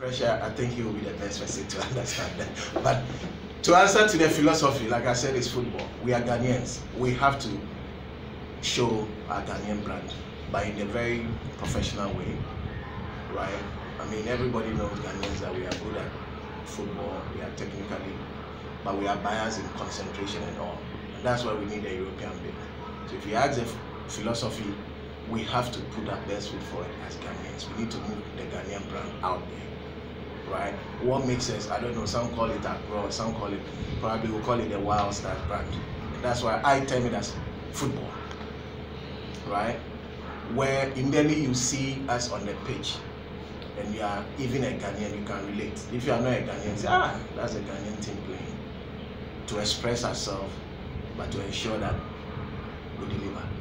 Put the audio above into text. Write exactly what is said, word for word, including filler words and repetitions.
Pressure, I think he will be the best person to understand that. But to answer to the philosophy, like I said, it's football. We are Ghanaians. We have to show our Ghanaian brand, but in a very professional way, right? I mean, everybody knows Ghanaians that we are good at football, we are technically, but we are biased in concentration and all. And that's why we need a European bid. So if you ask the philosophy, we have to put our best foot forward as Ghanaians. We need to move the Ghanaian brand out there, right? What makes us, I don't know, some call it Agro, some call it, probably we'll call it the Wild Stars brand. And that's why I term it as football, right? Where immediately you see us on the pitch, and you are even a Ghanaian, you can relate. If you are not a Ghanaian, you say, ah, that's a Ghanaian team playing. To express ourselves, but to ensure that we deliver.